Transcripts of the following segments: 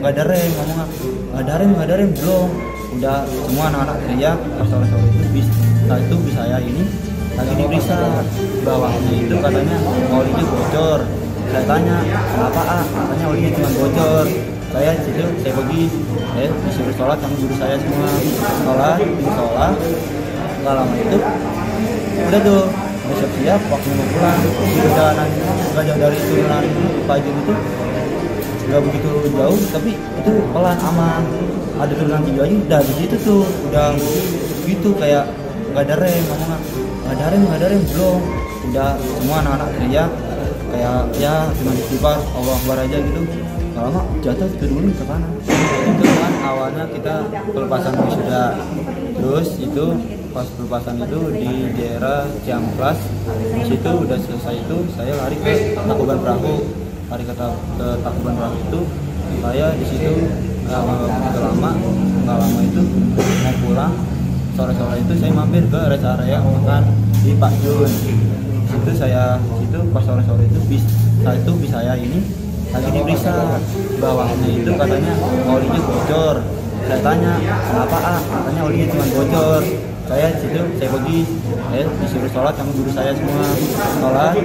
nggak ada rem, ngomong nggak ada rem belum. Udah semua anak-anak teriak pas sore-sore itu bis saya ini lagi diperiksa, bawahnya itu katanya olinya bocor. Saya tanya kenapa katanya olinya cuma bocor. Saya pergi disuruh sholat sama guru saya semua, sholat nggak lama itu udah tuh siap-siap waktu mau pulang di perjalanan nggak jauh dari turunan Pajun itu, nggak begitu jauh tapi itu pelan aman, ada turunan 3 aja udah di situ tuh udah gitu kayak nggak ada rem, ngomong nggak ada rem belum. Udah semua anak-anak teriak kayak ya cuma istighfar Allah Akbar aja gitu. Gak lama jatuh kedulung ke kanan. Itu kan awalnya kita pelepasan wisuda, terus itu pas pelepasan itu di daerah Ciamplas. Di situ udah selesai itu saya lari ke Tangkuban Perahu, ke Tangkuban Perahu itu saya di situ nggak lama itu mau pulang sore-sore itu saya mampir ke rest area makan di Pak Jun. Situ pas sore-sore itu bis saya ini lagi diperiksa, bawahnya itu katanya olinya bocor. Saya tanya kenapa katanya olinya cuma bocor. Saya pergi disuruh sholat sama guru saya semua, sholat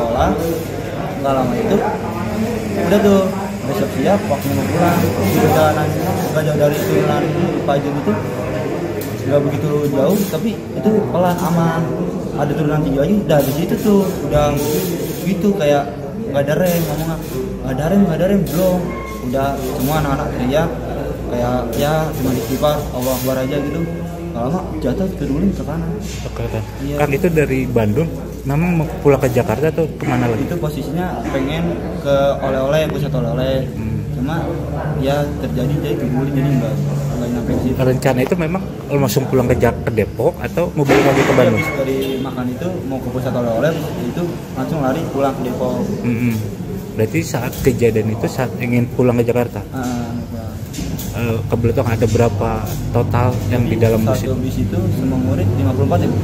nggak lama itu udah tuh siap-siap waktu mau pulang di perjalanan nggak jauh dari turunan Pajun itu, nggak begitu jauh tapi itu pelan aman, ada turunan 3 aja udah di situ tuh udah gitu kayak nggak ada rem, ngomong nggak ada rem belum. Udah semua anak-anak teriak kayak ya cuma istighfar Allah Akbar aja gitu. Gak lama jatuh kedulung ke kanan. Iya. Kan itu dari Bandung memang mau pulang ke Jakarta tuh kemana lagi? Itu posisinya pengen ke oleh-oleh, pusat oleh-oleh. Cuma ya terjadi jadi kedulung, jadi nggak nyampe sih. Rencana itu memang langsung pulang ke Depok atau mau balik lagi ke Bandung? Habis dari makan itu mau ke pusat oleh-oleh, itu langsung lari pulang ke Depok. Berarti saat kejadian itu saat ingin pulang ke Jakarta? Kebetulan ada berapa total yang di dalam bus itu? Satu bis itu semua murid 54 ya?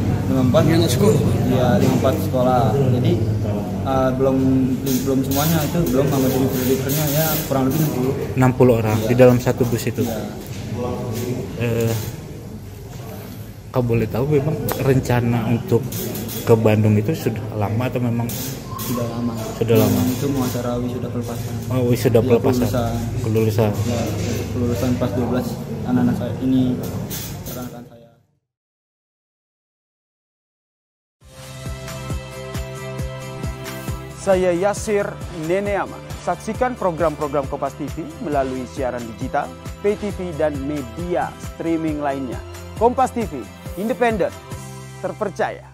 54 ya, 54 sekolah. Jadi belum semuanya itu, belum sama driver-drivernya ya kurang lebih 60 orang ya. Di dalam satu bus itu ya. Kau boleh tahu memang rencana untuk ke Bandung itu sudah lama atau memang sudah lama? Sudah lama. Itu mau acara wisuda pelepasan. Oh, wisuda pelepasan. Kelulusan. Ya, kelulusan pas 12 anak-anak saya ini, rekan-rekan saya. Saya Yasir Neneama. Saksikan program-program Kompas TV melalui siaran digital, pay TV dan media streaming lainnya. Kompas TV, independen, terpercaya.